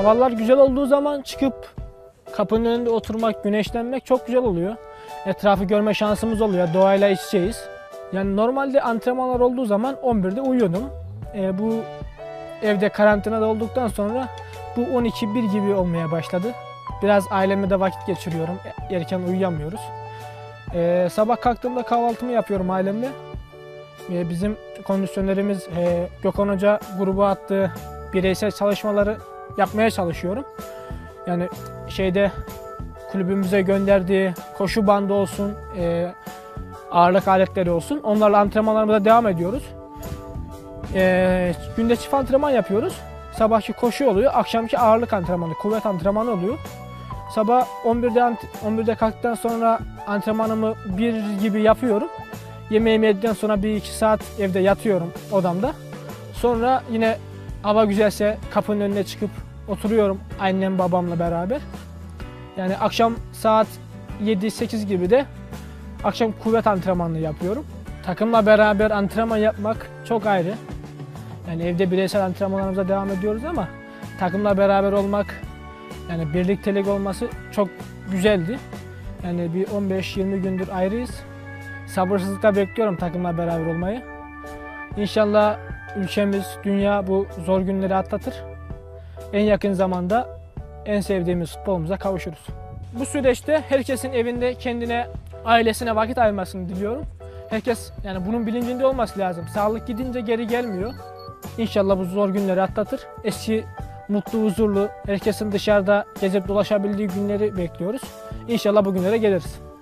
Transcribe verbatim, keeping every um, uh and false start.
havalar güzel olduğu zaman çıkıp kapının önünde oturmak, güneşlenmek çok güzel oluyor. Etrafı görme şansımız oluyor. Doğayla iç içeyiz. Yani normalde antrenmanlar olduğu zaman on birde uyuyordum. E, bu evde karantinada olduktan sonra bu on iki bir gibi olmaya başladı. Biraz ailemle de vakit geçiriyorum. Erken uyuyamıyoruz. E, sabah kalktığımda kahvaltımı yapıyorum ailemle. E, bizim kondisyonerimiz e, Gökhan Hoca gruba attığı bireysel çalışmaları yapmaya çalışıyorum. Yani şeyde kulübümüze gönderdiği koşu bandı olsun, e, ağırlık aletleri olsun. Onlarla antrenmanlarımıza devam ediyoruz. E, günde çift antrenman yapıyoruz. Sabahki koşu oluyor, akşamki ağırlık antrenmanı, kuvvet antrenmanı oluyor. Sabah on birde, on birde kalktıktan sonra antrenmanımı bir gibi yapıyorum. Yemeğimi yedikten sonra bir iki saat evde yatıyorum odamda. Sonra yine hava güzelse kapının önüne çıkıp oturuyorum annem babamla beraber. Yani akşam saat yedi sekiz gibi de akşam kuvvet antrenmanını yapıyorum. Takımla beraber antrenman yapmak çok ayrı. Yani evde bireysel antrenmanlarımıza devam ediyoruz ama takımla beraber olmak, yani birliktelik olması çok güzeldi. Yani bir on beş yirmi gündür ayrıyız. Sabırsızlıkla bekliyorum takımla beraber olmayı. İnşallah ülkemiz, dünya bu zor günleri atlatır. En yakın zamanda en sevdiğimiz futbolumuza kavuşuruz. Bu süreçte herkesin evinde kendine, ailesine vakit ayırmasını diliyorum. Herkes yani bunun bilincinde olması lazım. Sağlık gidince geri gelmiyor. İnşallah bu zor günleri atlatır. Eski, mutlu, huzurlu, herkesin dışarıda gezip dolaşabildiği günleri bekliyoruz. İnşallah bu günlere geliriz.